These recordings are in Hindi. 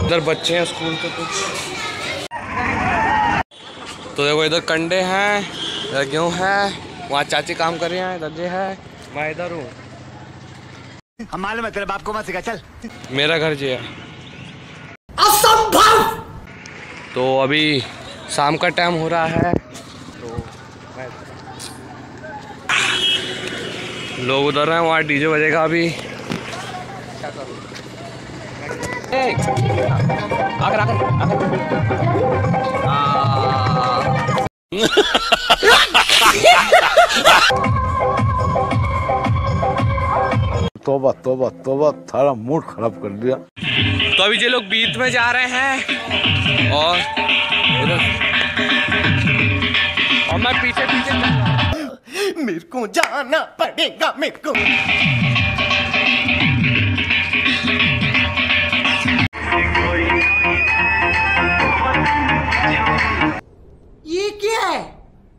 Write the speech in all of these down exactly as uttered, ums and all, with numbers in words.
इधर बच्चे हैं स्कूल के कुछ। तो देखो इधर कंडे हैं, इधर गेहूँ है, वहाँ चाची काम कर रही हैं, इधर जे है, मैं इधर हूँ। हम मालूम है तेरे बाप को मत सिखा, चल। मेरा घर जे है। असंभव। तो अभी शाम का टाइम हो रहा है, तो मैं लोग उधर हैं, वहाँ डीजे बजेगा अभी। क्या करूँ? आकर आकर तोबा तोबा तोबा, थारा मूड खराब कर दिया। तो अभी ये लोग बीच में जा रहे हैं और और मैं पीछे पीछे चल रहा हूं। मेरे को जाना पड़ेगा, मेरे को। ये क्या है?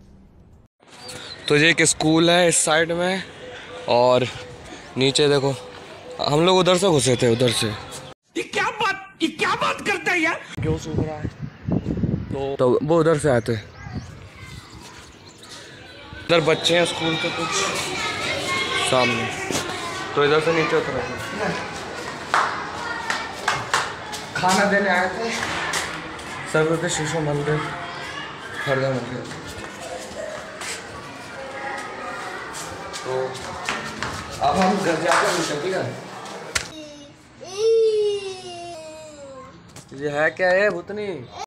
तो ये एक स्कूल है इस साइड में, और नीचे देखो हम लोग उधर से घुसे थे, उधर से। ये क्या बात ये क्या बात करता है यार? क्यों सूख रहा है? तो, तो वो उधर से आते। इधर बच्चे हैं स्कूल के कुछ सामने, तो इधर से नीचे उतरे थे, खाना देने आए थे। सर्वोदय शिशु मंदिर हरदा मंदिर। तो अब हम घर जाकर मिलते, ठीक है? ये है क्या है भूतनी?